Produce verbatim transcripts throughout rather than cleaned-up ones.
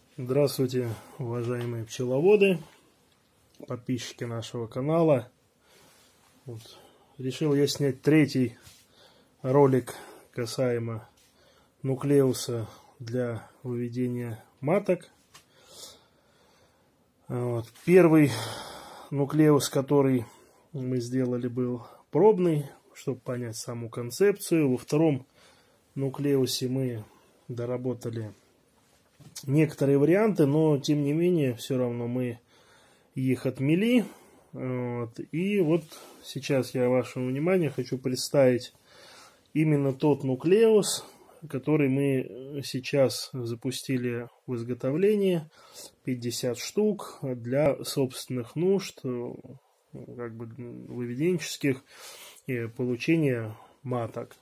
Здравствуйте, уважаемые пчеловоды, подписчики нашего канала. Вот. Решил я снять третий ролик касаемо нуклеуса для выведения маток. Вот. Первый нуклеус, который мы сделали, был пробный, чтобы понять саму концепцию. Во втором нуклеусе мы доработали некоторые варианты, но тем не менее все равно мы их отмели. Вот. И вот сейчас я вашему вниманию хочу представить именно тот нуклеус, который мы сейчас запустили в изготовление, пятьдесят штук для собственных нужд, как бы выведенческих, и получения маток.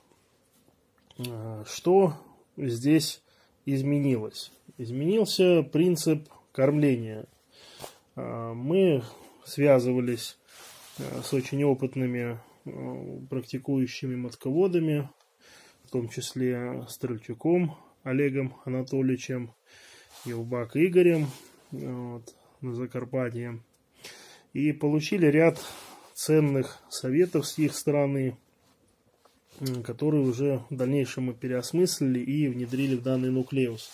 Что здесь изменилось? Изменился принцип кормления. Мы связывались с очень опытными практикующими матководами, в том числе Стрельчуком Олегом Анатольевичем, Елбак Игорем, вот, на Закарпатье, и получили ряд ценных советов с их стороны, которые уже в дальнейшем мы переосмыслили и внедрили в данный нуклеус.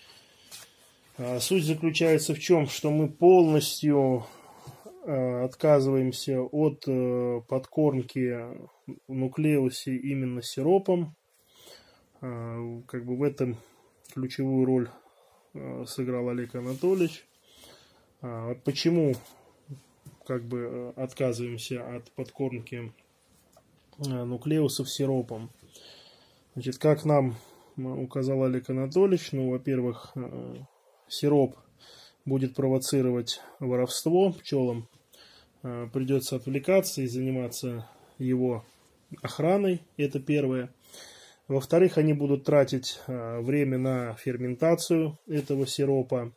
Суть заключается в чем? Что мы полностью отказываемся от подкормки в нуклеусе именно сиропом. Как бы в этом ключевую роль сыграл Олег Анатольевич. Почему как бы отказываемся от подкормки нуклеусов сиропом? Значит, как нам указал Олег Анатольевич, ну, во-первых, сироп будет провоцировать воровство пчелам, придется отвлекаться и заниматься его охраной, это первое. Во-вторых, они будут тратить время на ферментацию этого сиропа.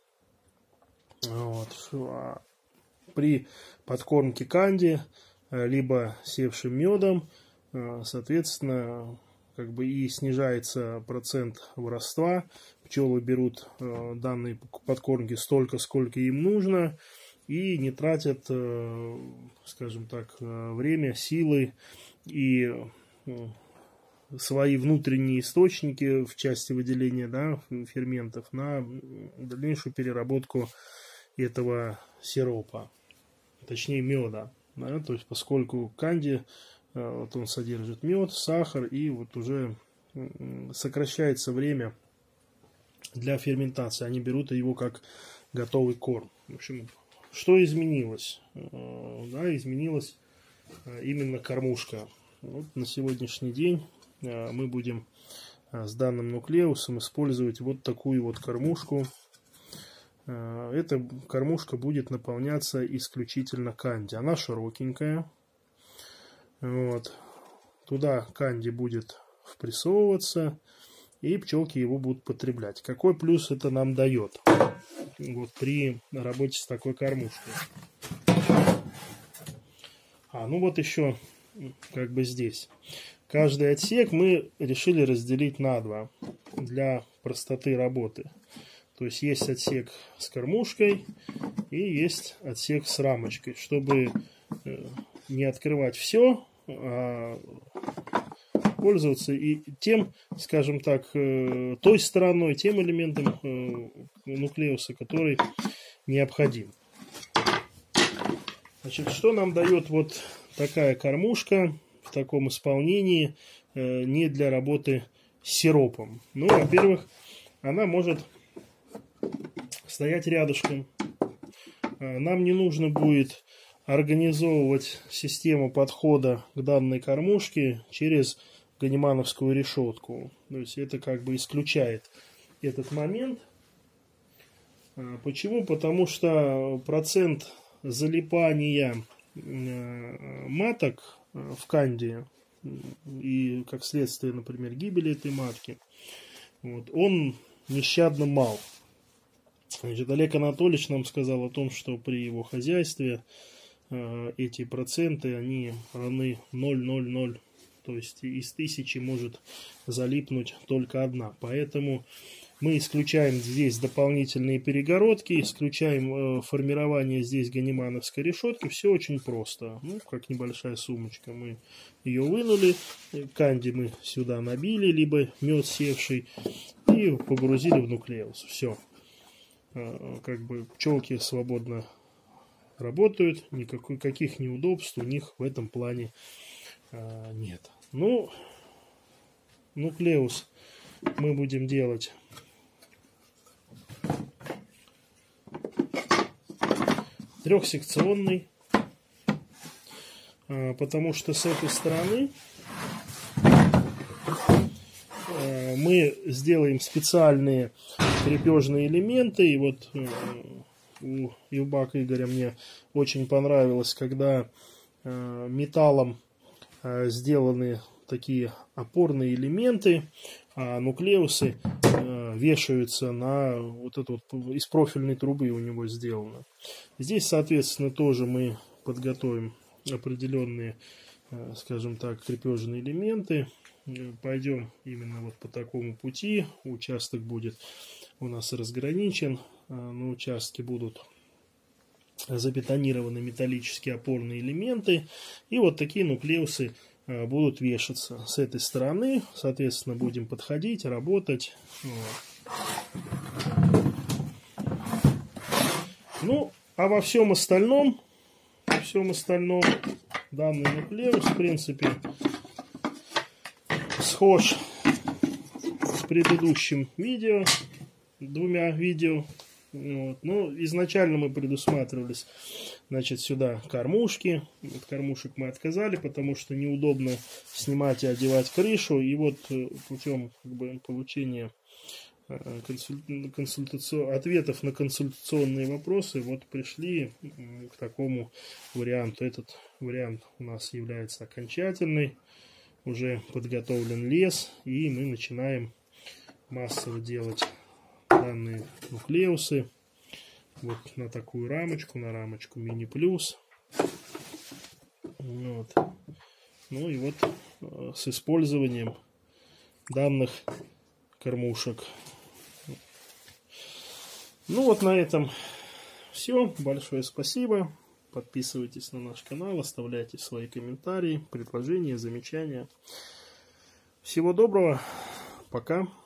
Вот. При подкормке канди, либо севшим медом, соответственно, как бы и снижается процент воровства. Пчелы берут э, данные подкормки столько, сколько им нужно, и не тратят, э, скажем так, время, силы и э, свои внутренние источники в части выделения, да, ферментов на дальнейшую переработку этого сиропа, точнее меда. Да, то есть поскольку канди, э, вот он содержит мед, сахар, и вот уже сокращается время для ферментации. Они берут его как готовый корм. В общем, что изменилось? Да, изменилась именно кормушка. Вот на сегодняшний день мы будем с данным нуклеусом использовать вот такую вот кормушку. Эта кормушка будет наполняться исключительно канди. Она широкенькая. Вот. Туда канди будет впрессовываться, и пчелки его будут потреблять. Какой плюс это нам дает вот при работе с такой кормушкой? А, ну вот еще как бы здесь. Каждый отсек мы решили разделить на два для простоты работы. То есть есть отсек с кормушкой и есть отсек с рамочкой, чтобы не открывать все, а пользоваться и тем, скажем так, той стороной, тем элементом нуклеуса, который необходим. Значит, что нам дает вот такая кормушка в таком исполнении, не для работы с сиропом? Ну, во-первых, она может стоять рядышком. Нам не нужно будет организовывать систему подхода к данной кормушке через ганимановскую решетку. То есть это как бы исключает этот момент. Почему? Потому что процент залипания маток в канди и, как следствие, например, гибели этой матки, вот, он нещадно мал. Значит, Олег Анатольевич нам сказал о том, что при его хозяйстве э, эти проценты, они равны ноль целых ноль ноль. То есть из тысячи может залипнуть только одна. Поэтому Мы исключаем здесь дополнительные перегородки, исключаем э, формирование здесь ганимановской решетки. Все очень просто. Ну, как небольшая сумочка. Мы ее вынули, канди мы сюда набили, либо мед севший, и погрузили в нуклеус. Все. Э, как бы пчелки свободно работают, никаких каких неудобств у них в этом плане э, нет. Ну, нуклеус мы будем делать трехсекционный, потому что с этой стороны мы сделаем специальные крепежные элементы. И вот у Евбак Игоря мне очень понравилось, когда металлом сделаны такие опорные элементы, а нуклеусы вешаются на вот эту вот, из профильной трубы у него сделано. Здесь, соответственно, тоже мы подготовим определенные, скажем так, крепежные элементы. Пойдем именно вот по такому пути. Участок будет у нас разграничен. На участке будут забетонированы металлические опорные элементы. И вот такие нуклеусы будут вешаться с этой стороны. Соответственно, будем подходить, работать. Вот. Ну, а во всем остальном, во всем остальном данный нуклеус, в принципе, схож с предыдущим видео, двумя видео. Вот. Ну, изначально мы предусматривались, значит, сюда кормушки. От кормушек мы отказали, потому что неудобно снимать и одевать крышу. И вот путем как бы получения консультацион... ответов на консультационные вопросы вот пришли к такому варианту. Этот вариант у нас является окончательный. Уже подготовлен лес, и мы начинаем массово делать данные нуклеусы вот на такую рамочку, на рамочку мини плюс. Вот. Ну и вот с использованием данных кормушек. Ну вот на этом все. Большое спасибо. Подписывайтесь на наш канал, оставляйте свои комментарии, предложения, замечания. Всего доброго. Пока.